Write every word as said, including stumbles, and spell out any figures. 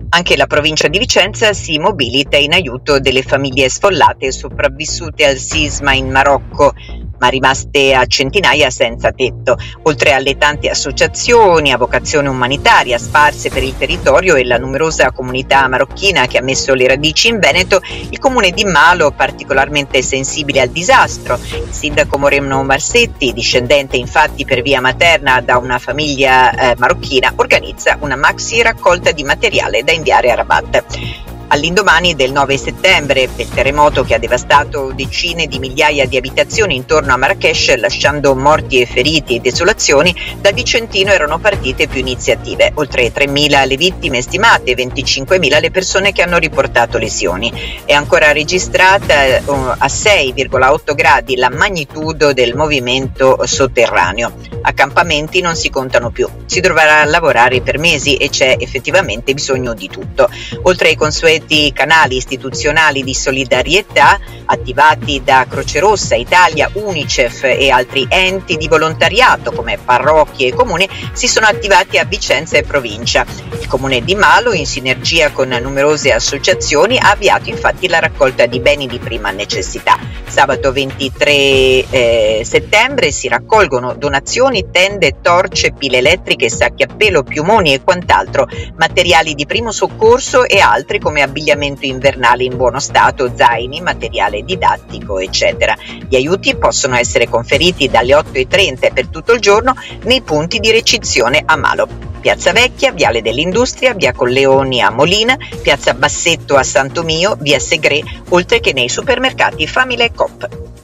Anche la provincia di Vicenza si mobilita in aiuto delle famiglie sfollate sopravvissute al sisma in Marocco, ma rimaste a centinaia senza tetto. Oltre alle tante associazioni a vocazione umanitaria sparse per il territorio e la numerosa comunità marocchina che ha messo le radici in Veneto, il comune di Malo, particolarmente sensibile al disastro. Il sindaco Moreno Marsetti, discendente infatti per via materna da una famiglia eh, marocchina, organizza una maxi raccolta di materiale da inviare a Rabat. All'indomani del nove settembre, del terremoto che ha devastato decine di migliaia di abitazioni intorno a Marrakech, lasciando morti e feriti e desolazioni, da Vicentino erano partite più iniziative. Oltre tremila le vittime stimate e venticinquemila le persone che hanno riportato lesioni. È ancora registrata uh, a sei virgola otto gradi la magnitudo del movimento sotterraneo. Accampamenti non si contano più. Si dovrà lavorare per mesi e c'è effettivamente bisogno di tutto. Oltre ai consueti canali istituzionali di solidarietà attivati da Croce Rossa, Italia, Unicef e altri enti di volontariato come parrocchie e comuni, si sono attivati a Vicenza e provincia. Il comune di Malo, in sinergia con numerose associazioni, ha avviato infatti la raccolta di beni di prima necessità. Sabato ventitré eh, settembre si raccolgono donazioni, tende, torce, pile elettriche, sacchi a pelo, piumoni e quant'altro, materiali di primo soccorso e altri come abbigliamento invernale in buono stato, zaini, materiale didattico, eccetera. Gli aiuti possono essere conferiti dalle otto e trenta per tutto il giorno nei punti di ricezione a Malo: Piazza Vecchia, Viale dell'Industria, Via Colleoni a Molina, Piazza Bassetto a Santomio, Via Segre, oltre che nei supermercati Famila e Coop.